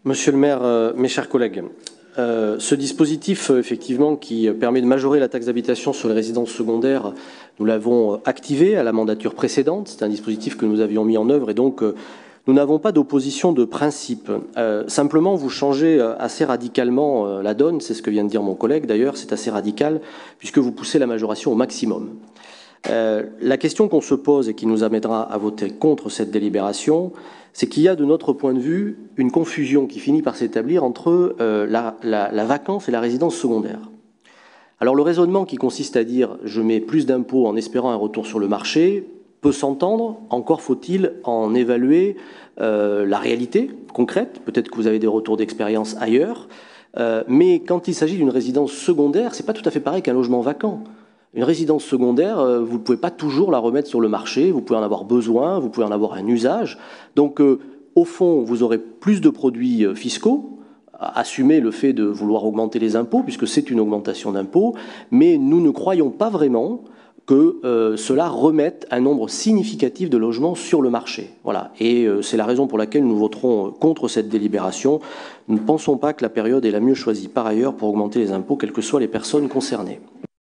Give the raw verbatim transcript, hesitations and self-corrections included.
Monsieur le maire, euh, mes chers collègues, euh, ce dispositif, euh, effectivement, qui permet de majorer la taxe d'habitation sur les résidences secondaires, nous l'avons activé à la mandature précédente. C'est un dispositif que nous avions mis en œuvre et donc euh, nous n'avons pas d'opposition de principe. Euh, simplement, vous changez assez radicalement euh, la donne, c'est ce que vient de dire mon collègue d'ailleurs, c'est assez radical, puisque vous poussez la majoration au maximum. Euh, la question qu'on se pose et qui nous amènera à voter contre cette délibération, c'est qu'il y a de notre point de vue une confusion qui finit par s'établir entre euh, la, la, la vacance et la résidence secondaire. Alors le raisonnement qui consiste à dire « je mets plus d'impôts en espérant un retour sur le marché » peut s'entendre, encore faut-il en évaluer euh, la réalité concrète. Peut-être que vous avez des retours d'expérience ailleurs, euh, mais quand il s'agit d'une résidence secondaire, c'est pas tout à fait pareil qu'un logement vacant. Une résidence secondaire, vous ne pouvez pas toujours la remettre sur le marché, vous pouvez en avoir besoin, vous pouvez en avoir un usage. Donc, euh, au fond, vous aurez plus de produits fiscaux, assumer le fait de vouloir augmenter les impôts, puisque c'est une augmentation d'impôts, mais nous ne croyons pas vraiment que euh, cela remette un nombre significatif de logements sur le marché. Voilà. Et euh, c'est la raison pour laquelle nous voterons contre cette délibération. Nous ne pensons pas que la période est la mieux choisie par ailleurs pour augmenter les impôts, quelles que soient les personnes concernées.